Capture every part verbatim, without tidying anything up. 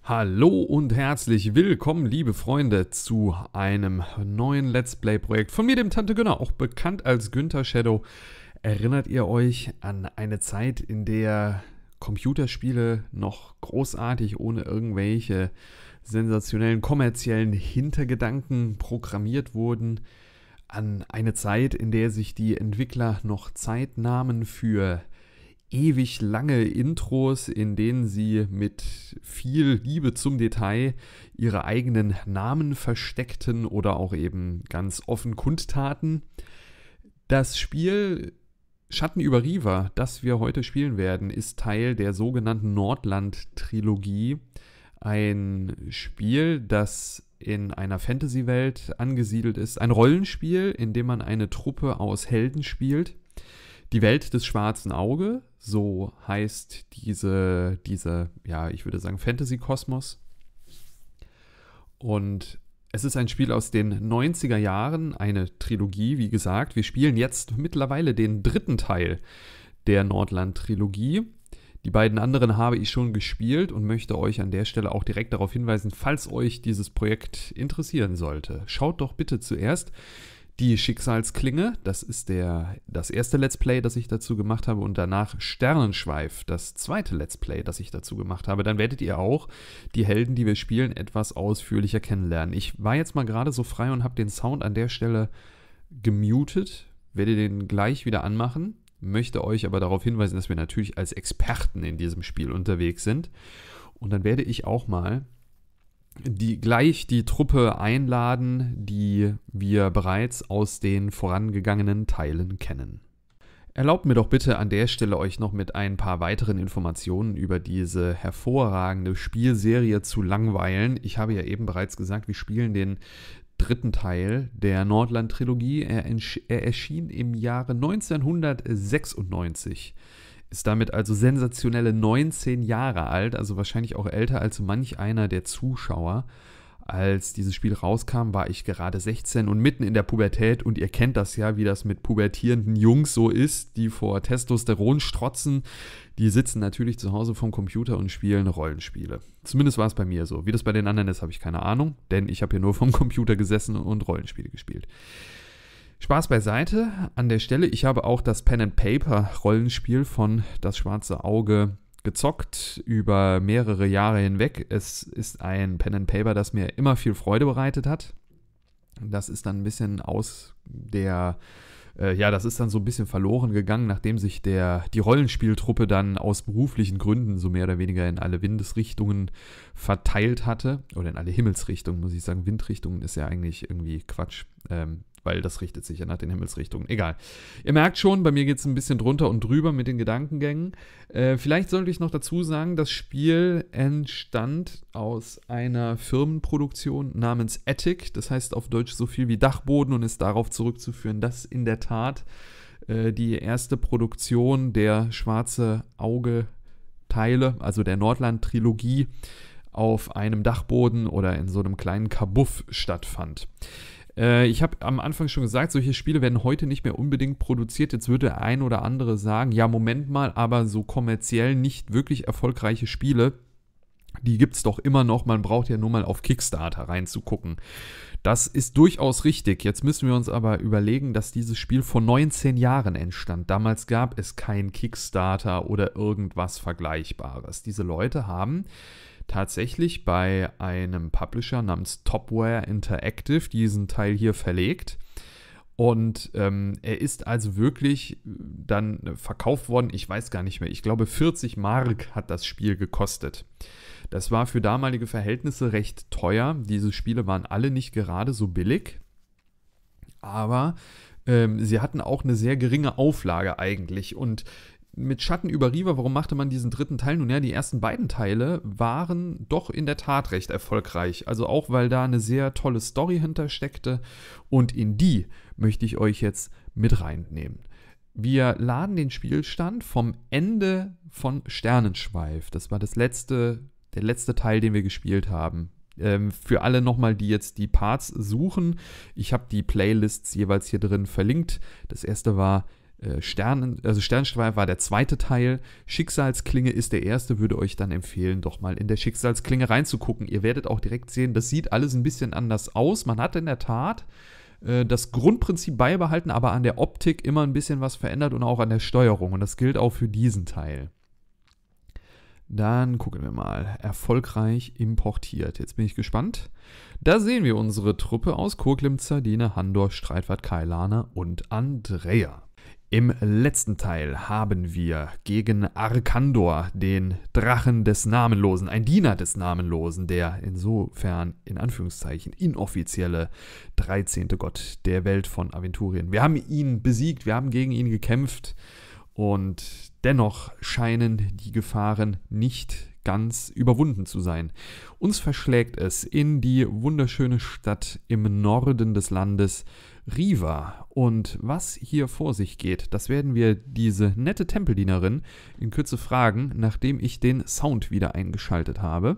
Hallo und herzlich willkommen, liebe Freunde, zu einem neuen Let's Play-Projekt von mir, dem Tante Günner, auch bekannt als Günther Shadow. Erinnert ihr euch an eine Zeit, in der Computerspiele noch großartig ohne irgendwelche sensationellen kommerziellen Hintergedanken programmiert wurden? An eine Zeit, in der sich die Entwickler noch Zeit nahmen für ewig lange Intros, in denen sie mit viel Liebe zum Detail ihre eigenen Namen versteckten oder auch eben ganz offen kundtaten. Das Spiel Schatten über Riva, das wir heute spielen werden, ist Teil der sogenannten Nordland-Trilogie. Ein Spiel, das in einer Fantasy-Welt angesiedelt ist. Ein Rollenspiel, in dem man eine Truppe aus Helden spielt. Die Welt des schwarzen Auge, so heißt diese, diese, ja, ich würde sagen, Fantasy-Kosmos. Und es ist ein Spiel aus den neunziger Jahren, eine Trilogie, wie gesagt. Wir spielen jetzt mittlerweile den dritten Teil der Nordland-Trilogie. Die beiden anderen habe ich schon gespielt und möchte euch an der Stelle auch direkt darauf hinweisen, falls euch dieses Projekt interessieren sollte. Schaut doch bitte zuerst die Schicksalsklinge, das ist der, das erste Let's Play, das ich dazu gemacht habe, und danach Sternenschweif, das zweite Let's Play, das ich dazu gemacht habe. Dann werdet ihr auch die Helden, die wir spielen, etwas ausführlicher kennenlernen. Ich war jetzt mal gerade so frei und habe den Sound an der Stelle gemutet, werde den gleich wieder anmachen, möchte euch aber darauf hinweisen, dass wir natürlich als Experten in diesem Spiel unterwegs sind. Und dann werde ich auch mal die gleich die Truppe einladen, die wir bereits aus den vorangegangenen Teilen kennen. Erlaubt mir doch bitte an der Stelle euch noch mit ein paar weiteren Informationen über diese hervorragende Spielserie zu langweilen. Ich habe ja eben bereits gesagt, wir spielen den dritten Teil der Nordland-Trilogie. Er, er erschien im Jahre neunzehnhundertsechsundneunzig. Ist damit also sensationelle neunzehn Jahre alt, also wahrscheinlich auch älter als manch einer der Zuschauer. Als dieses Spiel rauskam, war ich gerade sechzehn und mitten in der Pubertät, und ihr kennt das ja, wie das mit pubertierenden Jungs so ist, die vor Testosteron strotzen. Die sitzen natürlich zu Hause vom Computer und spielen Rollenspiele. Zumindest war es bei mir so. Wie das bei den anderen ist, habe ich keine Ahnung, denn ich habe hier nur vom Computer gesessen und Rollenspiele gespielt. Spaß beiseite an der Stelle. Ich habe auch das Pen-and-Paper-Rollenspiel von Das Schwarze Auge gezockt über mehrere Jahre hinweg. Es ist ein Pen-and-Paper, das mir immer viel Freude bereitet hat. Das ist dann ein bisschen aus der, äh, ja, das ist dann so ein bisschen verloren gegangen, nachdem sich der, die Rollenspieltruppe dann aus beruflichen Gründen so mehr oder weniger in alle Windesrichtungen verteilt hatte. Oder in alle Himmelsrichtungen, muss ich sagen. Windrichtungen ist ja eigentlich irgendwie Quatsch. Ähm, weil das richtet sich ja nach den Himmelsrichtungen. Egal. Ihr merkt schon, bei mir geht es ein bisschen drunter und drüber mit den Gedankengängen. Äh, vielleicht sollte ich noch dazu sagen, das Spiel entstand aus einer Firmenproduktion namens Attic. Das heißt auf Deutsch so viel wie Dachboden und ist darauf zurückzuführen, dass in der Tat äh, die erste Produktion der Schwarze Auge-Teile, also der Nordland-Trilogie, auf einem Dachboden oder in so einem kleinen Kabuff stattfand. Ich habe am Anfang schon gesagt, solche Spiele werden heute nicht mehr unbedingt produziert. Jetzt würde der ein oder andere sagen, ja, Moment mal, aber so kommerziell nicht wirklich erfolgreiche Spiele, die gibt es doch immer noch. Man braucht ja nur mal auf Kickstarter reinzugucken. Das ist durchaus richtig. Jetzt müssen wir uns aber überlegen, dass dieses Spiel vor neunzehn Jahren entstand. Damals gab es kein Kickstarter oder irgendwas Vergleichbares. Diese Leute haben tatsächlich bei einem Publisher namens Topware Interactive diesen Teil hier verlegt. Und ähm, er ist also wirklich dann verkauft worden, ich weiß gar nicht mehr, ich glaube vierzig Mark hat das Spiel gekostet. Das war für damalige Verhältnisse recht teuer. Diese Spiele waren alle nicht gerade so billig, aber ähm, sie hatten auch eine sehr geringe Auflage eigentlich. Und mit Schatten über Riva, warum machte man diesen dritten Teil? Nun ja, die ersten beiden Teile waren doch in der Tat recht erfolgreich. Also auch, weil da eine sehr tolle Story hintersteckte, und in die möchte ich euch jetzt mit reinnehmen. Wir laden den Spielstand vom Ende von Sternenschweif. Das war das letzte, der letzte Teil, den wir gespielt haben. Ähm, für alle nochmal, die jetzt die Parts suchen, ich habe die Playlists jeweils hier drin verlinkt. Das erste war Äh, Sternen, also Sternenschweif war der zweite Teil. Schicksalsklinge ist der erste. Würde euch dann empfehlen, doch mal in der Schicksalsklinge reinzugucken. Ihr werdet auch direkt sehen, das sieht alles ein bisschen anders aus. Man hat in der Tat äh, das Grundprinzip beibehalten, aber an der Optik immer ein bisschen was verändert und auch an der Steuerung. Und das gilt auch für diesen Teil. Dann gucken wir mal. Erfolgreich importiert. Jetzt bin ich gespannt. Da sehen wir unsere Truppe aus Kurklim, Zardine, Handor, Streitwart, Kailana und Andrea. Im letzten Teil haben wir gegen Arkandor, den Drachen des Namenlosen, ein Diener des Namenlosen, der insofern in Anführungszeichen inoffizielle dreizehnte Gott der Welt von Aventurien. Wir haben ihn besiegt, wir haben gegen ihn gekämpft und dennoch scheinen die Gefahren nicht ganz überwunden zu sein. Uns verschlägt es in die wunderschöne Stadt im Norden des Landes, Riva. Und was hier vor sich geht, das werden wir diese nette Tempeldienerin in Kürze fragen, nachdem ich den Sound wieder eingeschaltet habe.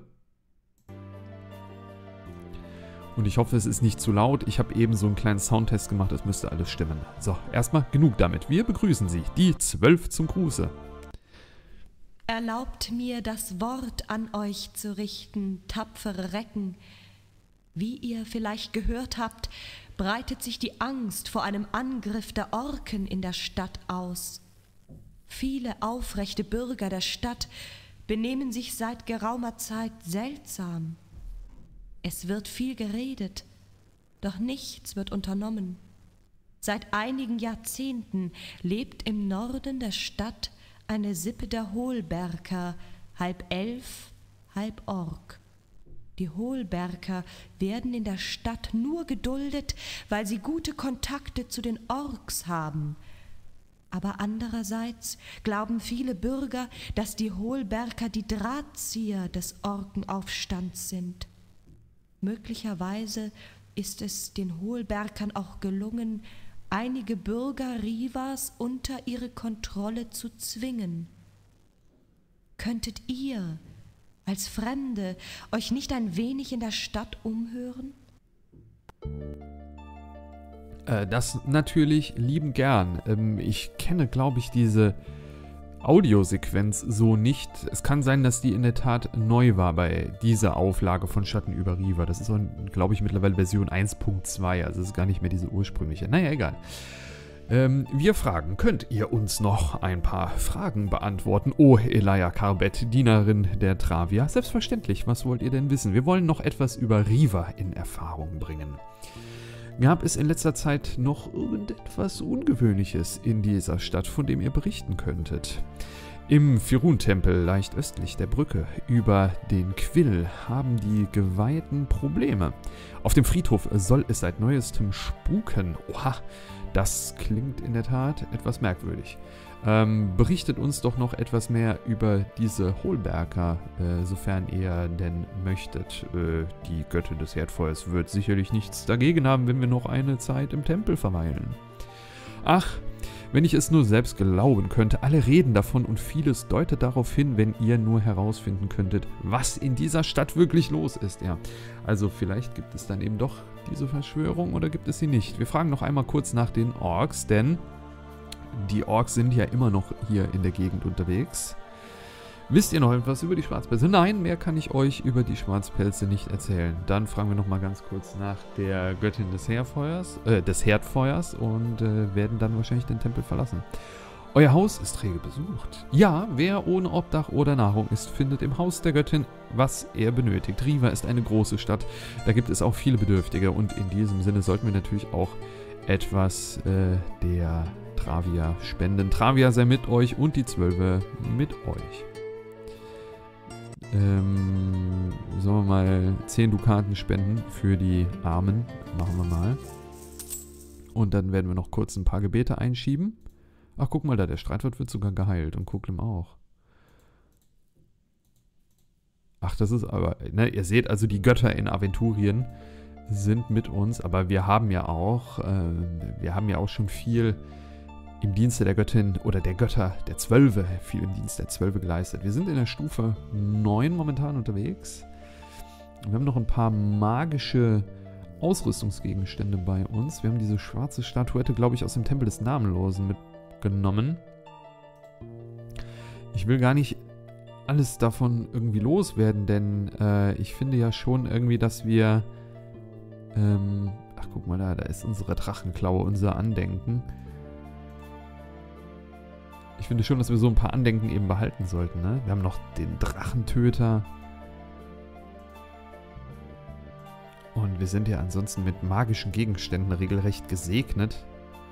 Und ich hoffe, es ist nicht zu laut. Ich habe eben so einen kleinen Soundtest gemacht, es müsste alles stimmen. So, erstmal genug damit. Wir begrüßen Sie, die Zwölf zum Gruße. Erlaubt mir, das Wort an euch zu richten, tapfere Recken. Wie ihr vielleicht gehört habt, breitet sich die Angst vor einem Angriff der Orken in der Stadt aus. Viele aufrechte Bürger der Stadt benehmen sich seit geraumer Zeit seltsam. Es wird viel geredet, doch nichts wird unternommen. Seit einigen Jahrzehnten lebt im Norden der Stadt eine Sippe der Hohlberker, halb Elf, halb Ork. Die Hohlberker werden in der Stadt nur geduldet, weil sie gute Kontakte zu den Orks haben. Aber andererseits glauben viele Bürger, dass die Hohlberker die Drahtzieher des Orkenaufstands sind. Möglicherweise ist es den Hohlberkern auch gelungen, einige Bürger Rivas unter ihre Kontrolle zu zwingen. Könntet ihr als Fremde euch nicht ein wenig in der Stadt umhören? Äh, das natürlich lieben gern. Ähm, ich kenne, glaube ich, diese Audiosequenz so nicht. Es kann sein, dass die in der Tat neu war bei dieser Auflage von Schatten über Riva. Das ist, glaube ich, mittlerweile Version eins Punkt zwei, also es ist gar nicht mehr diese ursprüngliche. Naja, egal. Ähm, wir fragen, könnt ihr uns noch ein paar Fragen beantworten? Oh, Elia Karbet, Dienerin der Travia. Selbstverständlich, was wollt ihr denn wissen? Wir wollen noch etwas über Riva in Erfahrung bringen. Gab es in letzter Zeit noch irgendetwas Ungewöhnliches in dieser Stadt, von dem ihr berichten könntet? Im Firun-Tempel, leicht östlich der Brücke, über den Quill, haben die Geweihten Probleme. Auf dem Friedhof soll es seit neuestem spuken. Oha, das klingt in der Tat etwas merkwürdig. Ähm, berichtet uns doch noch etwas mehr über diese Hohlberker, äh, sofern ihr denn möchtet. Äh, die Göttin des Herdfeuers wird sicherlich nichts dagegen haben, wenn wir noch eine Zeit im Tempel verweilen. Ach, wenn ich es nur selbst glauben könnte, alle reden davon und vieles deutet darauf hin, wenn ihr nur herausfinden könntet, was in dieser Stadt wirklich los ist. Ja, also vielleicht gibt es dann eben doch diese Verschwörung oder gibt es sie nicht. Wir fragen noch einmal kurz nach den Orks, denn die Orks sind ja immer noch hier in der Gegend unterwegs. Wisst ihr noch etwas über die Schwarzpelze? Nein, mehr kann ich euch über die Schwarzpelze nicht erzählen. Dann fragen wir noch mal ganz kurz nach der Göttin des Herdfeuers, äh, des Herdfeuers und äh, werden dann wahrscheinlich den Tempel verlassen. Euer Haus ist rege besucht. Ja, wer ohne Obdach oder Nahrung ist, findet im Haus der Göttin, was er benötigt. Riva ist eine große Stadt, da gibt es auch viele Bedürftige und in diesem Sinne sollten wir natürlich auch etwas äh, der Travia spenden. Travia sei mit euch und die Zwölfe mit euch. Ähm, sollen wir mal zehn Dukaten spenden für die Armen? Machen wir mal. Und dann werden wir noch kurz ein paar Gebete einschieben. Ach, guck mal da, der Streitwart wird sogar geheilt und Kurklim auch. Ach, das ist aber, ne, ihr seht also, die Götter in Aventurien sind mit uns, aber wir haben ja auch, äh, wir haben ja auch schon viel im Dienste der Göttin oder der Götter der Zwölfe, viel im Dienst der Zwölfe geleistet. Wir sind in der Stufe neun momentan unterwegs. Wir haben noch ein paar magische Ausrüstungsgegenstände bei uns. Wir haben diese schwarze Statuette, glaube ich, aus dem Tempel des Namenlosen mit genommen. Ich will gar nicht alles davon irgendwie loswerden, denn äh, ich finde ja schon irgendwie, dass wir... Ähm, ach, guck mal da, da ist unsere Drachenklaue, unser Andenken. Ich finde schon, dass wir so ein paar Andenken eben behalten sollten, ne? Wir haben noch den Drachentöter. Und wir sind ja ansonsten mit magischen Gegenständen regelrecht gesegnet.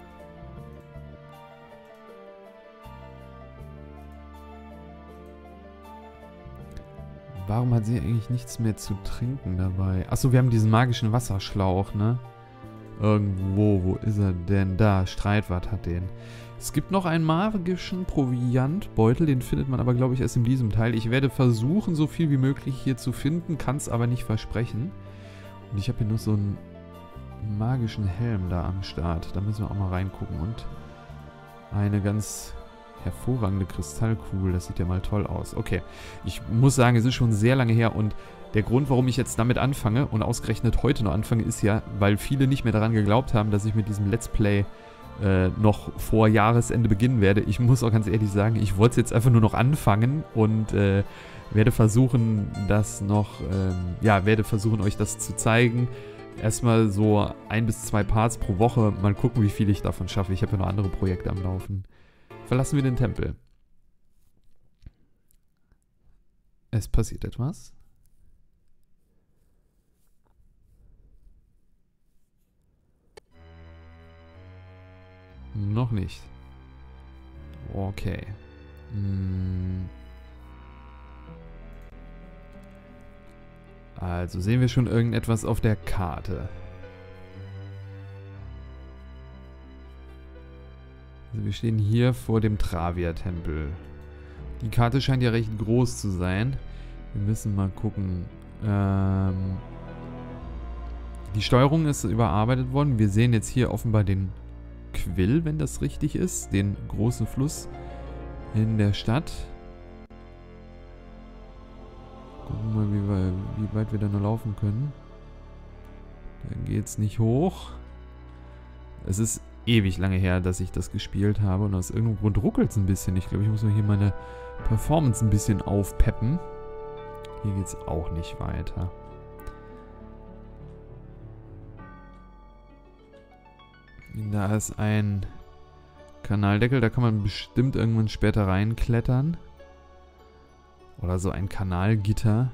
Warum hat sie eigentlich nichts mehr zu trinken dabei? Achso, wir haben diesen magischen Wasserschlauch, ne? Irgendwo, wo ist er denn? Da, Streitwart hat den. Es gibt noch einen magischen Proviantbeutel, den findet man aber, glaube ich, erst in diesem Teil. Ich werde versuchen, so viel wie möglich hier zu finden, kann es aber nicht versprechen. Und ich habe hier noch so einen magischen Helm da am Start. Da müssen wir auch mal reingucken. Und eine ganz hervorragende Kristallkugel. Das sieht ja mal toll aus. Okay, ich muss sagen, es ist schon sehr lange her. Und der Grund, warum ich jetzt damit anfange und ausgerechnet heute noch anfange, ist ja, weil viele nicht mehr daran geglaubt haben, dass ich mit diesem Let's Play äh, noch vor Jahresende beginnen werde. Ich muss auch ganz ehrlich sagen, ich wollte es jetzt einfach nur noch anfangen und äh, werde versuchen, das noch, ähm, ja, werde versuchen, euch das zu zeigen. Erstmal so ein bis zwei Parts pro Woche. Mal gucken, wie viel ich davon schaffe. Ich habe ja noch andere Projekte am Laufen. Verlassen wir den Tempel. Es passiert etwas. Noch nicht. Okay. Hm. Also sehen wir schon irgendetwas auf der Karte. Also wir stehen hier vor dem Travia-Tempel. Die Karte scheint ja recht groß zu sein. Wir müssen mal gucken. Ähm die Steuerung ist überarbeitet worden. Wir sehen jetzt hier offenbar den Quill, wenn das richtig ist. Den großen Fluss in der Stadt. Gucken wir mal, wie, wir, wie weit wir da noch laufen können. Da geht's nicht hoch. Es ist ewig lange her, dass ich das gespielt habe. Und aus irgendeinem Grund ruckelt es ein bisschen. Ich glaube, ich muss mal hier meine Performance ein bisschen aufpeppen. Hier geht's auch nicht weiter. Da ist ein Kanaldeckel. Da kann man bestimmt irgendwann später reinklettern. Oder so ein Kanalgitter.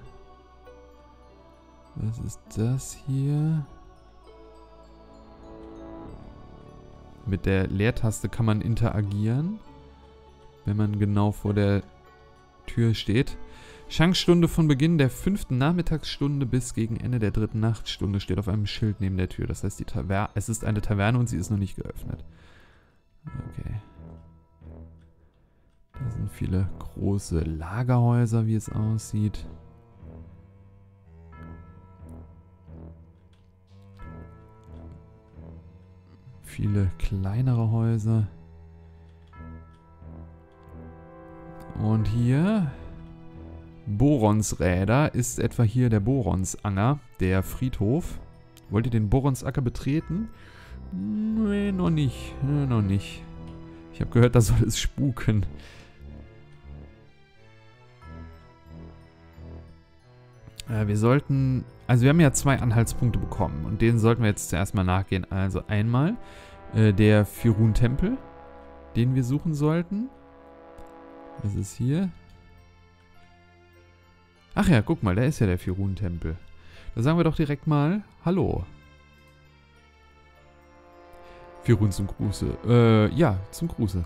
Was ist das hier? Mit der Leertaste kann man interagieren, wenn man genau vor der Tür steht. Schankstunde von Beginn der fünften Nachmittagsstunde bis gegen Ende der dritten Nachtstunde steht auf einem Schild neben der Tür. Das heißt, die Taver- es ist eine Taverne und sie ist noch nicht geöffnet. Okay. Da sind viele große Lagerhäuser, wie es aussieht. Viele kleinere Häuser. Und hier Boronsräder ist etwa hier der Boronsanger, der Friedhof. Wollt ihr den Boronsacker betreten? Nee, noch nicht. Nee, noch nicht. Ich habe gehört, da soll es spuken. Äh, wir sollten... Also wir haben ja zwei Anhaltspunkte bekommen und denen sollten wir jetzt zuerst mal nachgehen. Also einmal äh, der Firun-Tempel, den wir suchen sollten. Was ist hier? Ach ja, guck mal, da ist ja der Firun-Tempel. Da sagen wir doch direkt mal Hallo. Firun zum Gruße. Äh, ja, zum Gruße.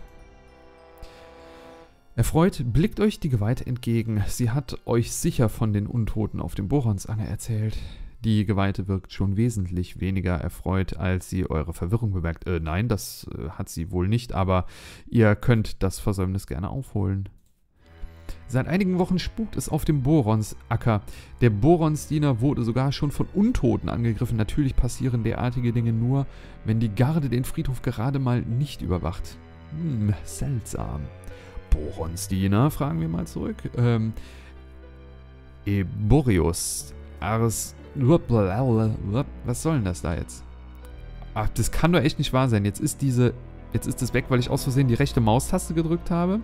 Erfreut blickt euch die Geweihte entgegen. Sie hat euch sicher von den Untoten auf dem Boronsanger erzählt. Die Geweihte wirkt schon wesentlich weniger erfreut, als sie eure Verwirrung bemerkt. Äh, nein, das äh, hat sie wohl nicht, aber ihr könnt das Versäumnis gerne aufholen. Seit einigen Wochen spukt es auf dem Boronsacker. Der Boronsdiener wurde sogar schon von Untoten angegriffen. Natürlich passieren derartige Dinge nur, wenn die Garde den Friedhof gerade mal nicht überwacht. Hm, seltsam. Boronsdiener, fragen wir mal zurück. Ähm, Eborius. Ars... Was soll denn das da jetzt? Ach, das kann doch echt nicht wahr sein. Jetzt ist diese jetzt ist es weg, weil ich aus Versehen die rechte Maustaste gedrückt habe.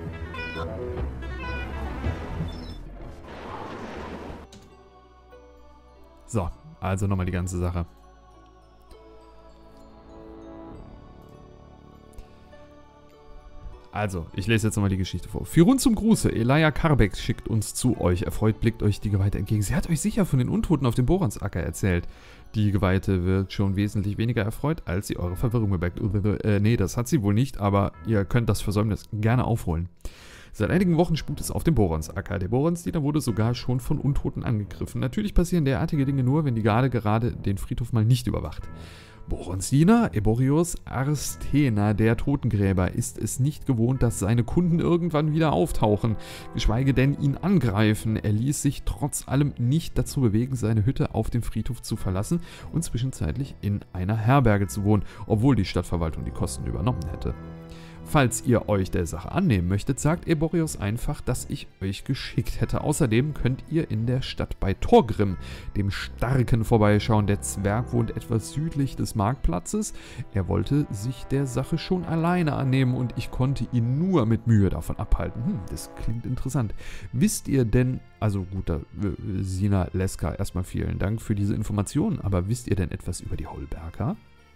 So, also nochmal die ganze Sache. Also, ich lese jetzt nochmal die Geschichte vor. Firun zum Gruße. Elia Karbek schickt uns zu euch. Erfreut blickt euch die Geweihte entgegen. Sie hat euch sicher von den Untoten auf dem Boransacker erzählt. Die Geweihte wird schon wesentlich weniger erfreut, als sie eure Verwirrung bemerkt. Äh, nee, das hat sie wohl nicht, aber ihr könnt das Versäumnis gerne aufholen. Seit einigen Wochen spukt es auf dem Boransacker. Der Boransdiener wurde sogar schon von Untoten angegriffen. Natürlich passieren derartige Dinge nur, wenn die Garde gerade den Friedhof mal nicht überwacht. Boronsdiener Eborius Arstena, der Totengräber, ist es nicht gewohnt, dass seine Kunden irgendwann wieder auftauchen, geschweige denn ihn angreifen. Er ließ sich trotz allem nicht dazu bewegen, seine Hütte auf dem Friedhof zu verlassen und zwischenzeitlich in einer Herberge zu wohnen, obwohl die Stadtverwaltung die Kosten übernommen hätte. Falls ihr euch der Sache annehmen möchtet, sagt Eborius einfach, dass ich euch geschickt hätte. Außerdem könnt ihr in der Stadt bei Thorgrim, dem Starken, vorbeischauen. Der Zwerg wohnt etwas südlich des Marktplatzes. Er wollte sich der Sache schon alleine annehmen und ich konnte ihn nur mit Mühe davon abhalten. Hm, das klingt interessant. Wisst ihr denn, also guter äh, Sina Leska, erstmal vielen Dank für diese Informationen, aber wisst ihr denn etwas über die Holberger?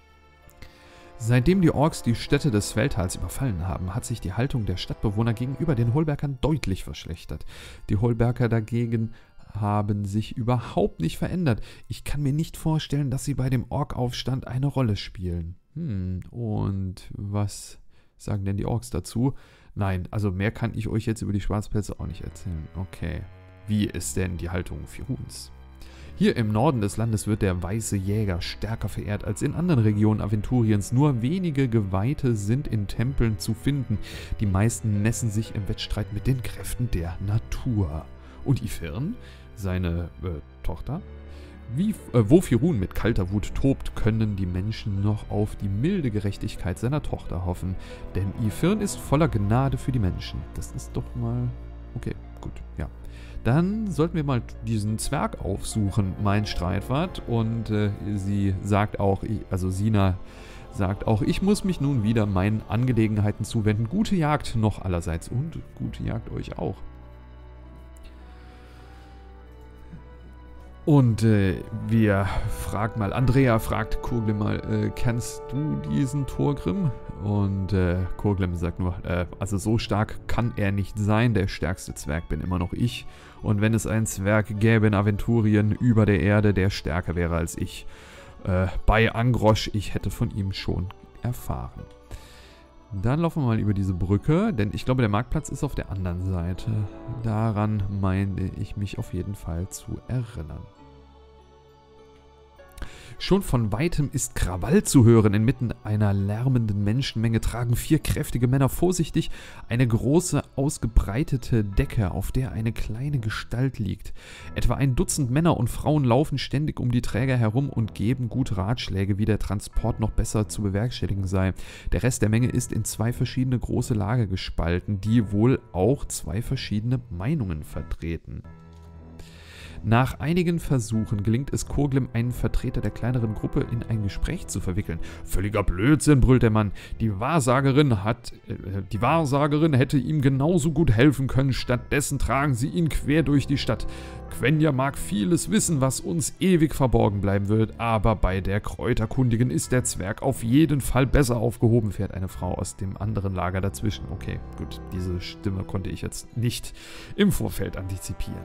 Seitdem die Orks die Städte des Feldtals überfallen haben, hat sich die Haltung der Stadtbewohner gegenüber den Holbergern deutlich verschlechtert. Die Holberger dagegen haben sich überhaupt nicht verändert. Ich kann mir nicht vorstellen, dass sie bei dem Orkaufstand eine Rolle spielen. Hm, und was sagen denn die Orks dazu? Nein, also mehr kann ich euch jetzt über die Schwarzpelze auch nicht erzählen. Okay, wie ist denn die Haltung Firuns? Hier im Norden des Landes wird der weiße Jäger stärker verehrt als in anderen Regionen Aventuriens. Nur wenige Geweihte sind in Tempeln zu finden. Die meisten messen sich im Wettstreit mit den Kräften der Natur. Und Ifirn, seine äh, Tochter, wie, äh, wo Firun mit kalter Wut tobt, können die Menschen noch auf die milde Gerechtigkeit seiner Tochter hoffen. Denn Ifirn ist voller Gnade für die Menschen. Das ist doch mal... Okay, gut, ja. Dann sollten wir mal diesen Zwerg aufsuchen, mein Streitwart. Und äh, sie sagt auch, ich, also Sina sagt auch, ich muss mich nun wieder meinen Angelegenheiten zuwenden. Gute Jagd noch allerseits und gute Jagd euch auch. Und äh, wir fragen mal, Andrea fragt Kurglim mal, äh, kennst du diesen Thorgrim? Und äh, Kurglim sagt nur, äh, also so stark kann er nicht sein, der stärkste Zwerg bin immer noch ich. Und wenn es einen Zwerg gäbe in Aventurien über der Erde, der stärker wäre als ich. Äh, bei Angrosch, ich hätte von ihm schon erfahren. Dann laufen wir mal über diese Brücke, denn ich glaube, der Marktplatz ist auf der anderen Seite. Daran meine ich mich auf jeden Fall zu erinnern. Schon von weitem ist Krawall zu hören. Inmitten einer lärmenden Menschenmenge tragen vier kräftige Männer vorsichtig eine große, ausgebreitete Decke, auf der eine kleine Gestalt liegt. Etwa ein Dutzend Männer und Frauen laufen ständig um die Träger herum und geben gute Ratschläge, wie der Transport noch besser zu bewerkstelligen sei. Der Rest der Menge ist in zwei verschiedene große Lager gespalten, die wohl auch zwei verschiedene Meinungen vertreten. Nach einigen Versuchen gelingt es Kurglim, einen Vertreter der kleineren Gruppe in ein Gespräch zu verwickeln. Völliger Blödsinn, brüllt der Mann. Die Wahrsagerin hat, äh, die Wahrsagerin hätte ihm genauso gut helfen können. Stattdessen tragen sie ihn quer durch die Stadt. Quenya mag vieles wissen, was uns ewig verborgen bleiben wird, aber bei der Kräuterkundigen ist der Zwerg auf jeden Fall besser aufgehoben, fährt eine Frau aus dem anderen Lager dazwischen. Okay, gut, diese Stimme konnte ich jetzt nicht im Vorfeld antizipieren.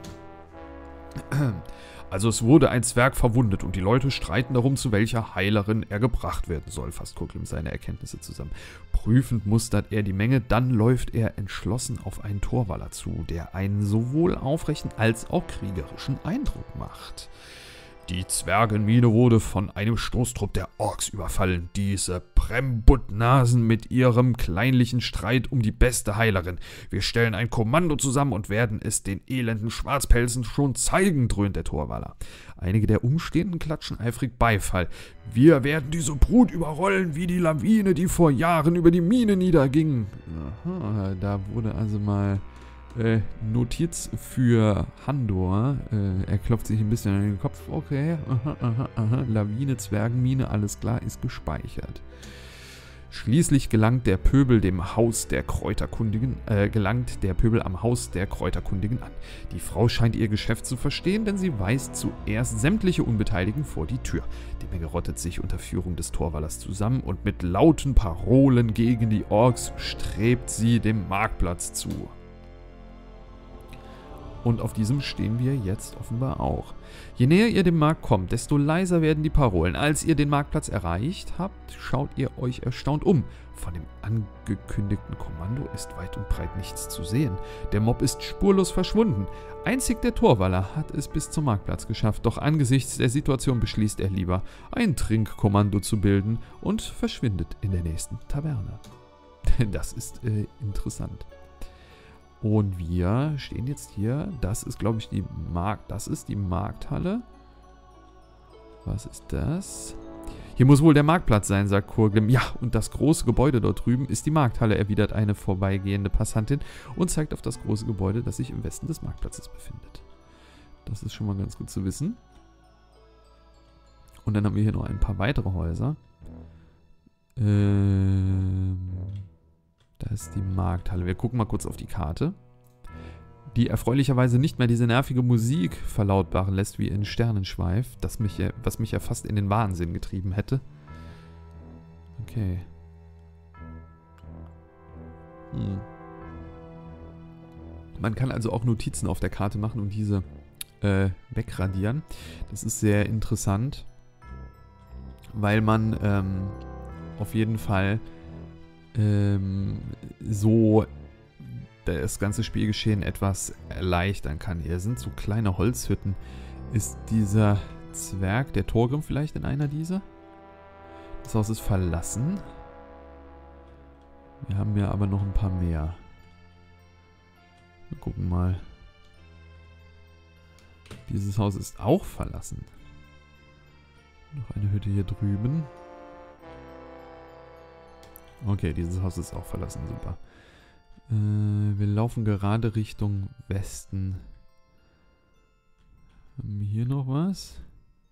Also es wurde ein Zwerg verwundet und die Leute streiten darum, zu welcher Heilerin er gebracht werden soll, fasst Kurglim seine Erkenntnisse zusammen. Prüfend mustert er die Menge, dann läuft er entschlossen auf einen Torwaller zu, der einen sowohl aufrechten als auch kriegerischen Eindruck macht. Die Zwergenmine wurde von einem Stoßtrupp der Orks überfallen. Diese Brembutnasen mit ihrem kleinlichen Streit um die beste Heilerin. Wir stellen ein Kommando zusammen und werden es den elenden Schwarzpelzen schon zeigen, dröhnt der Torwaller. Einige der Umstehenden klatschen eifrig Beifall. Wir werden diese Brut überrollen wie die Lawine, die vor Jahren über die Mine niederging. Aha, da wurde also mal... Äh, Notiz für Handor. Äh, er klopft sich ein bisschen an den Kopf. Okay, aha, aha, aha. Lawine, Zwergenmine, alles klar, ist gespeichert. Schließlich gelangt der Pöbel dem Haus der Kräuterkundigen, äh, gelangt der Pöbel am Haus der Kräuterkundigen an. Die Frau scheint ihr Geschäft zu verstehen, denn sie weist zuerst sämtliche Unbeteiligten vor die Tür. Die Menge rottet sich unter Führung des Torwallers zusammen und mit lauten Parolen gegen die Orks strebt sie dem Marktplatz zu. Und auf diesem stehen wir jetzt offenbar auch. Je näher ihr dem Markt kommt, desto leiser werden die Parolen. Als ihr den Marktplatz erreicht habt, schaut ihr euch erstaunt um. Von dem angekündigten Kommando ist weit und breit nichts zu sehen. Der Mob ist spurlos verschwunden. Einzig der Torwaller hat es bis zum Marktplatz geschafft, doch angesichts der Situation beschließt er lieber, ein Trinkkommando zu bilden und verschwindet in der nächsten Taverne. Das ist äh, interessant. Und wir stehen jetzt hier. Das ist, glaube ich, die Markt. Das ist die Markthalle. Was ist das? Hier muss wohl der Marktplatz sein, sagt Kurgrim. Ja, und das große Gebäude dort drüben ist die Markthalle, erwidert eine vorbeigehende Passantin und zeigt auf das große Gebäude, das sich im Westen des Marktplatzes befindet. Das ist schon mal ganz gut zu wissen. Und dann haben wir hier noch ein paar weitere Häuser. Ähm... Da ist die Markthalle. Wir gucken mal kurz auf die Karte, die erfreulicherweise nicht mehr diese nervige Musik verlautbaren lässt wie in Sternenschweif, das mich ja, was mich ja fast in den Wahnsinn getrieben hätte. Okay. Hm. Man kann also auch Notizen auf der Karte machen und diese äh, wegradieren. Das ist sehr interessant, weil man ähm, auf jeden Fall Ähm, so das ganze Spielgeschehen etwas erleichtern kann. Hier sind so kleine Holzhütten. Ist dieser Zwerg, der Torgrim, vielleicht in einer dieser? Das Haus ist verlassen. Wir haben ja aber noch ein paar mehr. Wir gucken mal. Dieses Haus ist auch verlassen. Noch eine Hütte hier drüben. Okay, dieses Haus ist auch verlassen, super. Äh, wir laufen gerade Richtung Westen. Haben wir hier noch was?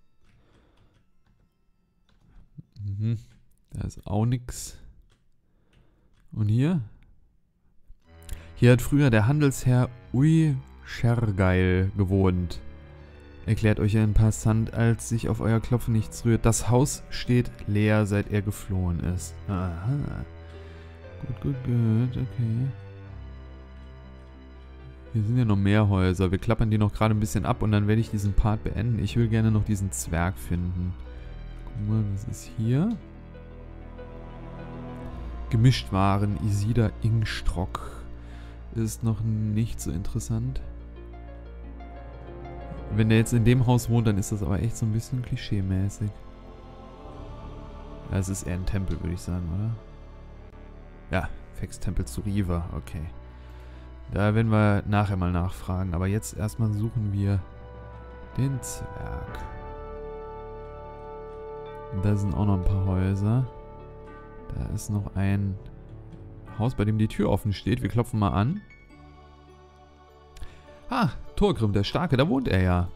Mhm. Da ist auch nichts. Und hier? Hier hat früher der Handelsherr Ui Schergeil gewohnt. Erklärt euch ein Passant, als sich auf euer Klopfen nichts rührt. Das Haus steht leer, seit er geflohen ist. Aha. Gut, gut, gut, okay. Hier sind ja noch mehr Häuser. Wir klappern die noch gerade ein bisschen ab und dann werde ich diesen Part beenden. Ich will gerne noch diesen Zwerg finden. Guck mal, was ist hier? Gemischtwaren, Isida Ingstruck. Ist noch nicht so interessant. Wenn der jetzt in dem Haus wohnt, dann ist das aber echt so ein bisschen klischee-mäßig. Ja, es ist eher ein Tempel, würde ich sagen, oder? Ja, Fex-Tempel zu Riva, okay. Da werden wir nachher mal nachfragen. Aber jetzt erstmal suchen wir den Zwerg. Und da sind auch noch ein paar Häuser. Da ist noch ein Haus, bei dem die Tür offen steht. Wir klopfen mal an. Ah, Torgrim, der Starke, da wohnt er ja.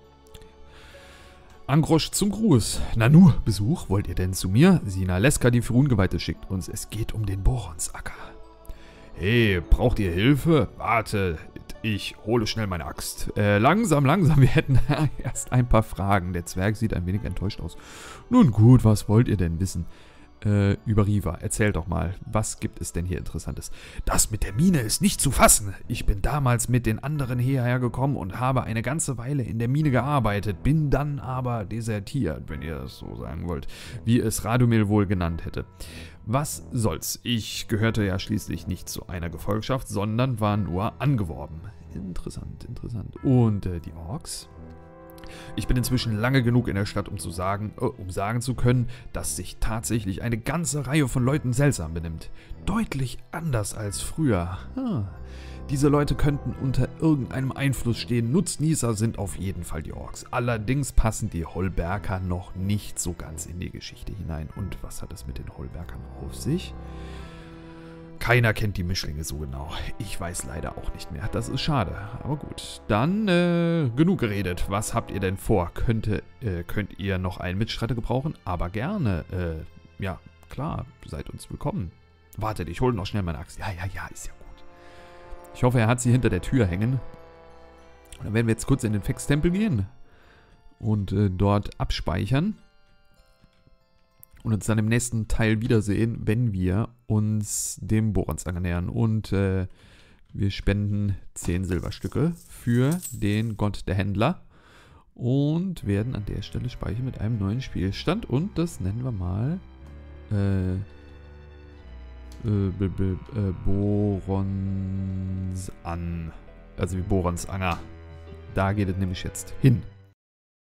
Angrosch zum Gruß. Nanu, Besuch, wollt ihr denn zu mir? Sina Leska, die Furungeweihte, schickt uns. Es geht um den Boronsacker. Hey, braucht ihr Hilfe? Warte, ich hole schnell meine Axt. Äh, langsam, langsam, wir hätten erst ein paar Fragen. Der Zwerg sieht ein wenig enttäuscht aus. Nun gut, was wollt ihr denn wissen? Äh, über Riva. Erzählt doch mal, was gibt es denn hier Interessantes? Das mit der Mine ist nicht zu fassen. Ich bin damals mit den anderen hierher gekommen und habe eine ganze Weile in der Mine gearbeitet, bin dann aber desertiert, wenn ihr das so sagen wollt, wie es Radomil wohl genannt hätte. Was soll's? Ich gehörte ja schließlich nicht zu einer Gefolgschaft, sondern war nur angeworben. Interessant, interessant. Und äh, die Orks? Ich bin inzwischen lange genug in der Stadt, um zu sagen, äh, um sagen zu können, dass sich tatsächlich eine ganze Reihe von Leuten seltsam benimmt. Deutlich anders als früher. Hm. Diese Leute könnten unter irgendeinem Einfluss stehen. Nutznießer sind auf jeden Fall die Orks. Allerdings passen die Holberker noch nicht so ganz in die Geschichte hinein. Und was hat es mit den Holberkern auf sich? Keiner kennt die Mischlinge so genau. Ich weiß leider auch nicht mehr. Das ist schade. Aber gut. Dann äh, genug geredet. Was habt ihr denn vor? Könnte, äh, könnt ihr noch einen Mitstreiter gebrauchen? Aber gerne. Äh, ja, klar, seid uns willkommen. Wartet, ich hole noch schnell meine Axt. Ja, ja, ja, ist ja gut. Ich hoffe, er hat sie hinter der Tür hängen. Dann werden wir jetzt kurz in den Fex-Tempel gehen und äh, dort abspeichern. Und uns dann im nächsten Teil wiedersehen, wenn wir uns dem Bohransanger nähern. Und äh, wir spenden zehn Silberstücke für den Gott der Händler. Und werden an der Stelle speichern mit einem neuen Spielstand. Und das nennen wir mal äh, äh, b -b -b äh, Boronsan. Also wie Boransanger. Da geht es nämlich jetzt hin.